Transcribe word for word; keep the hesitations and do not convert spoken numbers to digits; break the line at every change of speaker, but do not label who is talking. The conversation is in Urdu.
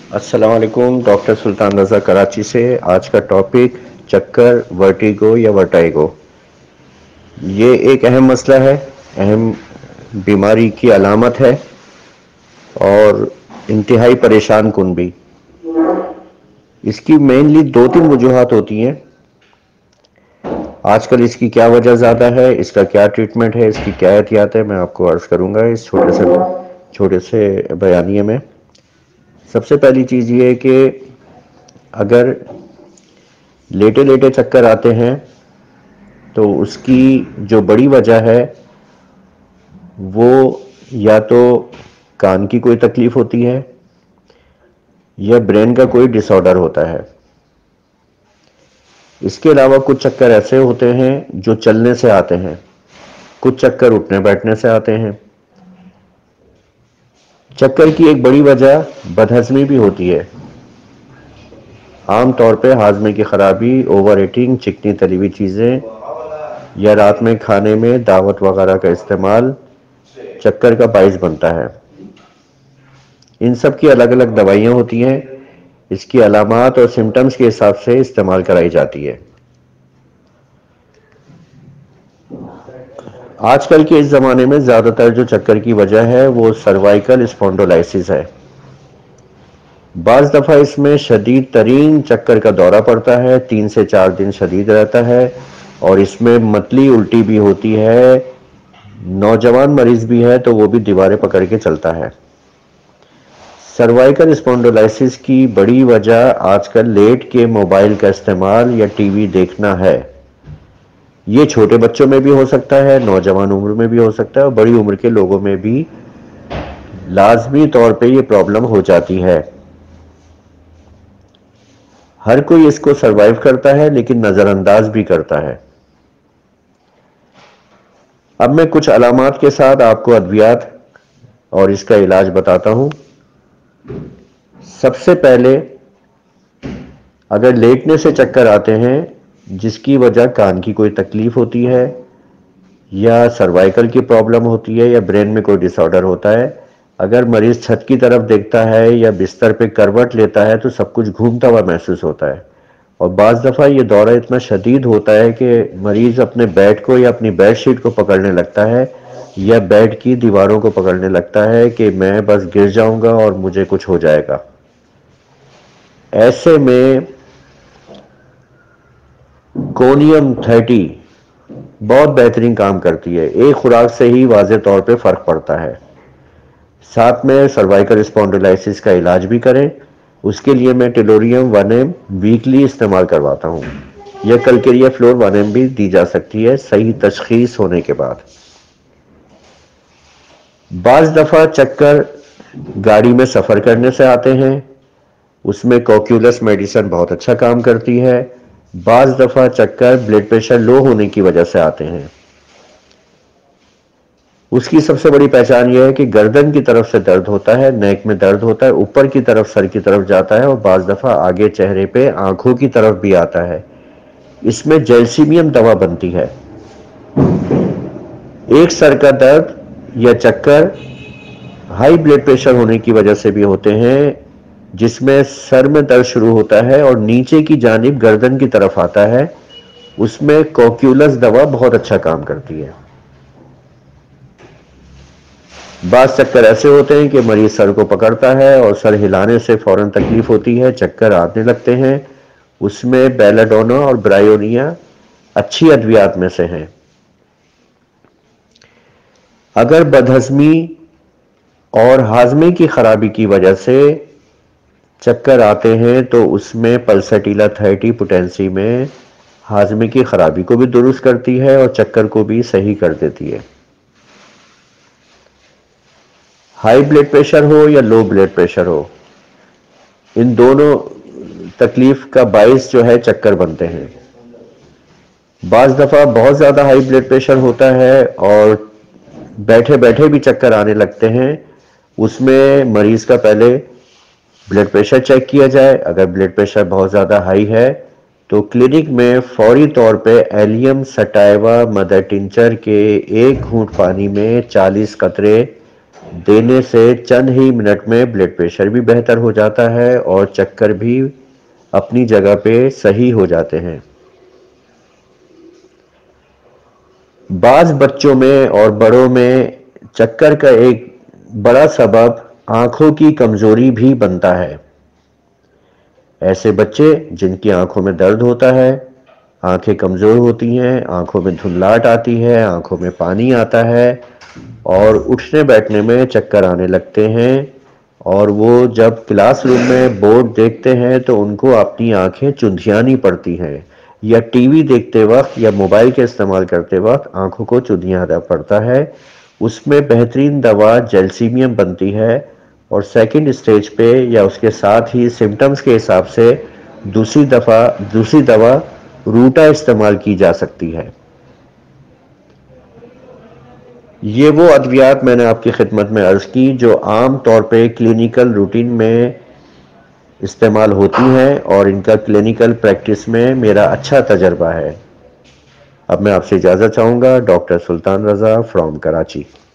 السلام علیکم، ڈاکٹر سلطان رضا کراچی سے۔ آج کا ٹاپک چکر، ورٹیگو یا ورٹائیگو۔ یہ ایک اہم مسئلہ ہے، اہم بیماری کی علامت ہے اور انتہائی پریشان کن بھی۔ اس کی مینلی دو تین وجوہات ہوتی ہیں۔ آج کل اس کی کیا وجہ زیادہ ہے، اس کا کیا ٹریٹمنٹ ہے، اس کی کیا احتیاط ہے، میں آپ کو عرض کروں گا اس چھوٹے سے چھوٹے سے بیانیے میں۔ سب سے پہلی چیز یہ ہے کہ اگر لیٹے لیٹے چکر آتے ہیں تو اس کی جو بڑی وجہ ہے وہ یا تو کان کی کوئی تکلیف ہوتی ہے یا برین کا کوئی ڈس آرڈر ہوتا ہے۔ اس کے علاوہ کچھ چکر ایسے ہوتے ہیں جو چلنے سے آتے ہیں، کچھ چکر اٹھنے بیٹھنے سے آتے ہیں۔ چکر کی ایک بڑی وجہ بدہضمی بھی ہوتی ہے۔ عام طور پہ ہاضمے کی خرابی، اوور ایٹنگ، چکنی تلی ہوئی چیزیں یا رات میں کھانے میں دعوت وغیرہ کا استعمال چکر کا باعث بنتا ہے۔ ان سب کی الگ الگ دوائیاں ہوتی ہیں، اس کی علامات اور سمٹمز کے حساب سے استعمال کرائی جاتی ہے۔ آج کل کے اس زمانے میں زیادہ تر جو چکر کی وجہ ہے وہ سروائیکل اسپونڈولائسس ہے۔ بعض دفعہ اس میں شدید ترین چکر کا دورہ پڑتا ہے، تین سے چار دن شدید رہتا ہے اور اس میں متلی الٹی بھی ہوتی ہے۔ نوجوان مریض بھی ہے تو وہ بھی دیواریں پکڑ کے چلتا ہے۔ سروائیکل اسپونڈولائسس کی بڑی وجہ آج کل لیٹ کے موبائل کا استعمال یا ٹی وی دیکھنا ہے۔ یہ چھوٹے بچوں میں بھی ہو سکتا ہے، نوجوان عمر میں بھی ہو سکتا ہے اور بڑی عمر کے لوگوں میں بھی لازمی طور پہ یہ پرابلم ہو جاتی ہے۔ ہر کوئی اس کو سروائیو کرتا ہے لیکن نظر انداز بھی کرتا ہے۔ اب میں کچھ علامات کے ساتھ آپ کو ادویات اور اس کا علاج بتاتا ہوں۔ سب سے پہلے اگر لیٹنے سے چکر آتے ہیں جس کی وجہ کان کی کوئی تکلیف ہوتی ہے یا سروائیکل کی پرابلم ہوتی ہے یا برین میں کوئی ڈس آرڈر ہوتا ہے، اگر مریض چھت کی طرف دیکھتا ہے یا بستر پہ کروٹ لیتا ہے تو سب کچھ گھومتا ہوا محسوس ہوتا ہے، اور بعض دفعہ یہ دورہ اتنا شدید ہوتا ہے کہ مریض اپنے بیڈ کو یا اپنی بیڈ شیٹ کو پکڑنے لگتا ہے یا بیڈ کی دیواروں کو پکڑنے لگتا ہے کہ میں بس گر جاؤں گا اور مجھے کچھ ہو جائے گا۔ ایسے میں کونیم تھرٹی بہت بہترین کام کرتی ہے، ایک خوراک سے ہی واضح طور پہ فرق پڑتا ہے۔ ساتھ میں سروائیکل اسپونڈولائسس کا علاج بھی کریں، اس کے لیے میں ٹیلوریم ون ایم ویکلی استعمال کرواتا ہوں، یا کلکیریا فلور ون ایم بھی دی جا سکتی ہے صحیح تشخیص ہونے کے بعد۔ بعض دفعہ چکر گاڑی میں سفر کرنے سے آتے ہیں، اس میں کوکیولس میڈیسن بہت اچھا کام کرتی ہے۔ بعض دفعہ چکر بلڈ پریشر لو ہونے کی وجہ سے آتے ہیں۔ اس کی سب سے بڑی پہچان یہ ہے کہ گردن کی طرف سے درد ہوتا ہے، نیک میں درد ہوتا ہے، اوپر کی طرف سر کی طرف جاتا ہے اور بعض دفعہ آگے چہرے پہ آنکھوں کی طرف بھی آتا ہے۔ اس میں جیلسیمیم دوا بنتی ہے۔ ایک سر کا درد یا چکر ہائی بلڈ پریشر ہونے کی وجہ سے بھی ہوتے ہیں، جس میں سر میں درد شروع ہوتا ہے اور نیچے کی جانب گردن کی طرف آتا ہے، اس میں کوکیولس دوا بہت اچھا کام کرتی ہے۔ بعض چکر ایسے ہوتے ہیں کہ مریض سر کو پکڑتا ہے اور سر ہلانے سے فوراً تکلیف ہوتی ہے، چکر آنے لگتے ہیں، اس میں بیلاڈونا اور برائیونیا اچھی ادویات میں سے ہیں۔ اگر بدہضمی اور ہاضمے کی خرابی کی وجہ سے چکر آتے ہیں تو اس میں پلسٹیلا تھرٹی پوٹینسی میں ہاضمے کی خرابی کو بھی درست کرتی ہے اور چکر کو بھی صحیح کر دیتی ہے۔ ہائی بلڈ پریشر ہو یا لو بلڈ پریشر ہو، ان دونوں تکلیف کا باعث جو ہے چکر بنتے ہیں۔ بعض دفعہ بہت زیادہ ہائی بلڈ پریشر ہوتا ہے اور بیٹھے بیٹھے بھی چکر آنے لگتے ہیں، اس میں مریض کا پہلے بلڈ پریشر چیک کیا جائے۔ اگر بلڈ پریشر بہت زیادہ ہائی ہے تو کلینک میں فوری طور پہ ایلیم سٹائیوا مدر ٹنچر کے ایک گھونٹ پانی میں چالیس قطرے دینے سے چند ہی منٹ میں بلڈ پریشر بھی بہتر ہو جاتا ہے اور چکر بھی اپنی جگہ پہ صحیح ہو جاتے ہیں۔ بعض بچوں میں اور بڑوں میں چکر کا ایک بڑا سبب آنکھوں کی کمزوری بھی بنتا ہے۔ ایسے بچے جن کی آنکھوں میں درد ہوتا ہے، آنکھیں کمزور ہوتی ہیں، آنکھوں میں دھندلاہٹ آتی ہے، آنکھوں میں پانی آتا ہے اور اٹھنے بیٹھنے میں چکر آنے لگتے ہیں، اور وہ جب کلاس روم میں بورڈ دیکھتے ہیں تو ان کو اپنی آنکھیں چندھیانی پڑتی ہیں، یا ٹی وی دیکھتے وقت یا موبائل کے استعمال کرتے وقت آنکھوں کو چندھیانا پڑتا ہے۔ اس میں بہترین دوا جیلسیمیم بنتی ہے، اور سیکنڈ اسٹیج پہ یا اس کے ساتھ ہی سمٹمز کے حساب سے دوسری دفعہ دوسری دوا روٹا استعمال کی جا سکتی ہے۔ یہ وہ ادویات میں نے آپ کی خدمت میں عرض کی جو عام طور پہ کلینیکل روٹین میں استعمال ہوتی ہیں، اور ان کا کلینیکل پریکٹس میں میرا اچھا تجربہ ہے۔ اب میں آپ سے اجازت چاہوں گا۔ Doctor Sultan Raza from Karachi.